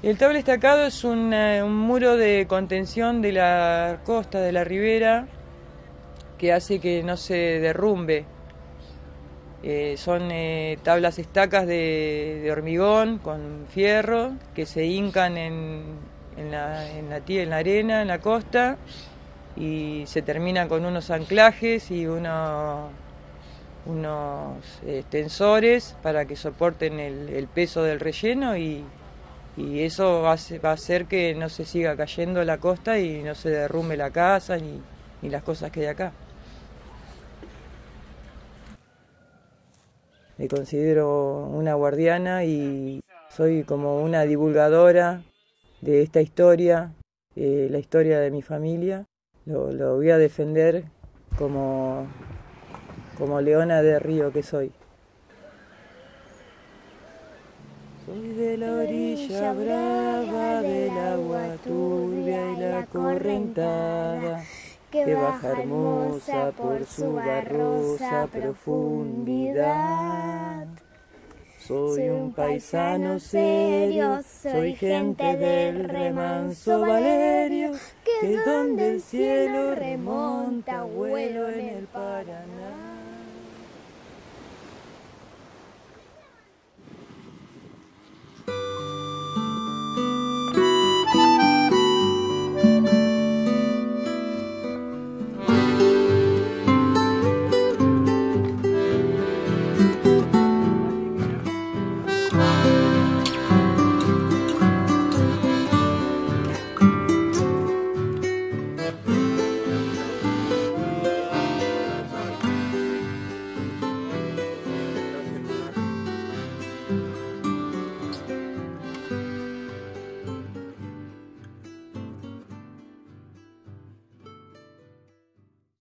El tabla estacado es un muro de contención de la costa, de la ribera, que hace que no se derrumbe. Son tablas estacas de hormigón con fierro que se hincan en la arena, en la costa, y se terminan con unos anclajes y unos tensores para que soporten el peso del relleno y eso va a hacer que no se siga cayendo la costa y no se derrumbe la casa ni las cosas que hay acá. Me considero una guardiana y soy como una divulgadora de esta historia, la historia de mi familia. Lo voy a defender como leona de río que soy. Soy de la orilla brava del agua turbia y la correntada, que baja hermosa por su barrosa profundidad. Soy un paisano serio, soy gente del remanso Valerio, que donde el cielo remonta vuelo en el Paraná.